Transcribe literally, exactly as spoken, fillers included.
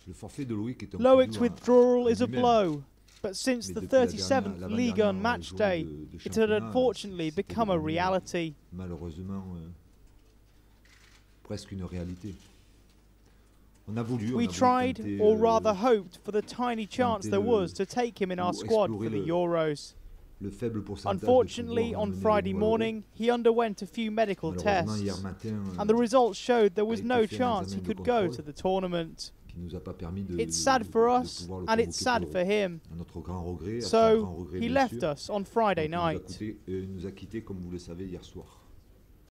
Loic's withdrawal is a blow, but since the thirty-seventh Ligue one match day, it had unfortunately become a reality. We tried, or rather hoped, for the tiny chance there was to take him in our squad for the Euros. Unfortunately, on Friday morning, he underwent a few medical tests, and the results showed there was no chance he could go to the tournament. It's sad for us, and it's sad for him. So, he left us on Friday night.